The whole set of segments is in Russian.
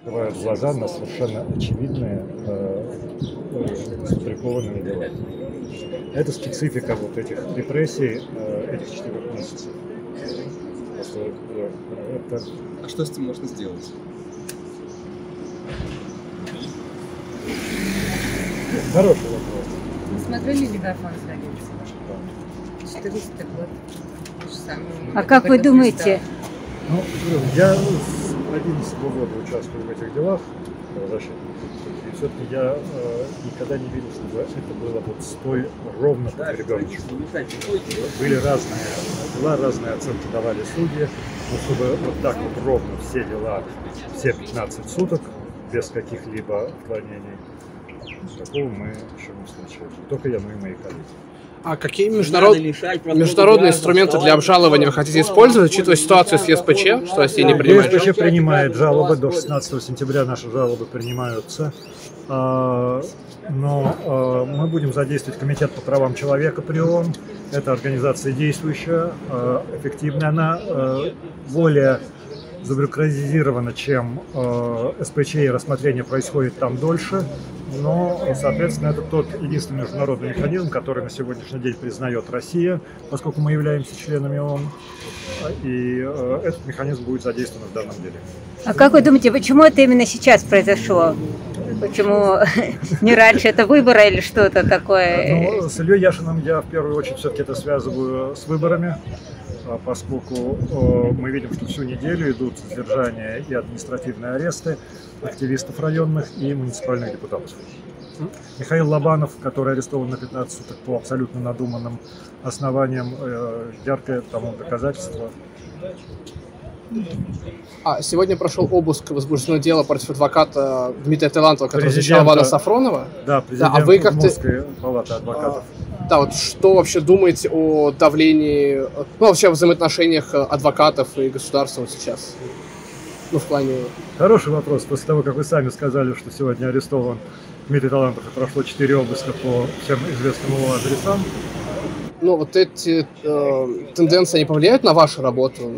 открывают глаза на совершенно очевидные сфабрикованные дела. Это специфика вот этих репрессий этих 4 месяцев. Просто, это... А что с этим можно сделать? Хороший вопрос. Вы смотрели «Легафон» с 400 год. А как вы думаете? Ну, я с 2011 года участвую в этих делах правозащитных. И все-таки я никогда не видел, чтобы это было вот столь ровно под ребеночком. Были разные дела, разные оценки давали судьи. Но чтобы вот так вот ровно все дела, все 15 суток, без каких-либо отклонений, такого мы еще не встречали. Только я, но и мои коллеги. А какие международные инструменты для обжалования вы хотите использовать, учитывая ситуацию с ЕСПЧ, что Россия не принимает? ЕСПЧ принимает жалобы, до 16 сентября наши жалобы принимаются. Но мы будем задействовать Комитет по правам человека при ООН. Это организация действующая, эффективная. Она более забюрократизирована, чем СПЧ, и рассмотрение происходит там дольше. Но, соответственно, это тот единственный международный механизм, который на сегодняшний день признает Россия, поскольку мы являемся членами ООН. И этот механизм будет задействован в данном деле. А как вы думаете, почему это именно сейчас произошло? Почему не раньше? Это выборы или что-то такое? Ну, с Ильей Яшиным я в первую очередь все-таки это связываю с выборами, поскольку мы видим, что всю неделю идут задержания и административные аресты активистов районных и муниципальных депутатов. Михаил Лобанов, который арестован на 15 суток по абсолютно надуманным основаниям, яркое тому доказательство. Сегодня прошел обыск, возбуждено дело против адвоката Дмитрия Таилантова, который защищал Ивана Сафронова. Да, президент Московской палаты адвокатов. Да, вот что вообще думаете о давлении, ну, вообще о взаимоотношениях адвокатов и государства вот сейчас? Ну, в плане... Хороший вопрос. После того, как вы сами сказали, что сегодня арестован Дмитрий Талантов, и прошло 4 обыска по всем известным его адресам. Ну, вот эти тенденции, они повлияют на вашу работу?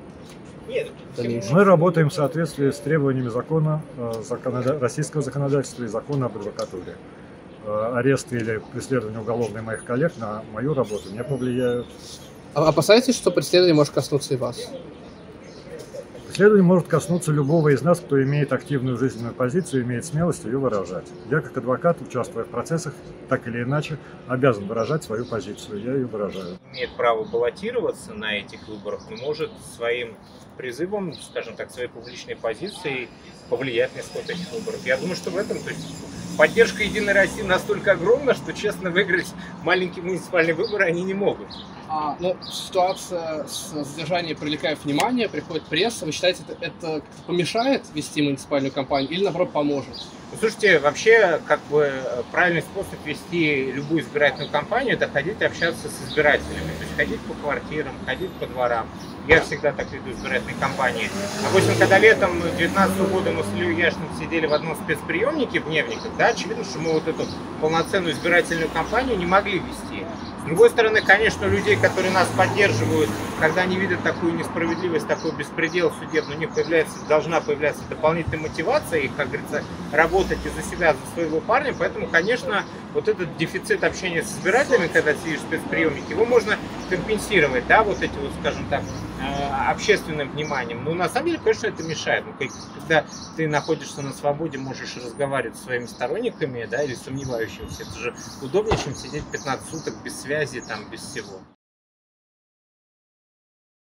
Мы работаем в соответствии с требованиями закона, российского законодательства и закона об адвокатуре. Аресты или преследование уголовные моих коллег на мою работу не повлияют. А опасаетесь, что преследование может коснуться и вас? Преследование может коснуться любого из нас, кто имеет активную жизненную позицию, имеет смелость ее выражать. Я, как адвокат, участвуя в процессах, так или иначе, обязан выражать свою позицию. Я ее выражаю. Имеет право баллотироваться на этих выборах, но может своим призывом, скажем так, своей публичной позицией повлиять на исход этих выборов. Я думаю, что в этом, то есть, поддержка Единой России настолько огромна, что честно выиграть маленькие муниципальные выборы они не могут. Ну, ситуация с задержанием привлекает внимание, приходит пресса. Вы считаете, это помешает вести муниципальную кампанию или, наоборот, поможет? Ну, слушайте, вообще, как бы, правильный способ вести любую избирательную кампанию – это ходить и общаться с избирателями. То есть ходить по квартирам, ходить по дворам. Я всегда так веду избирательные кампании. Допустим, когда летом 2019 года мы с Ильей Яшиным сидели в одном спецприемнике в Дневниках, да, очевидно, что мы вот эту полноценную избирательную кампанию не могли вести. С другой стороны, конечно, у людей, которые нас поддерживают, когда они видят такую несправедливость, такой беспредел судебный, у них должна появляться дополнительная мотивация, их, как говорится, работать и за себя, за своего парня. Поэтому, конечно, вот этот дефицит общения с избирателями, когда сидишь в спецприемнике, его можно компенсировать, да, вот эти вот, скажем так, общественным вниманием. Но на самом деле, конечно, это мешает. Ну, когда ты находишься на свободе, можешь разговаривать с своими сторонниками, да, или сомневающимися, это же удобнее, чем сидеть 15 суток без связи, там, без всего.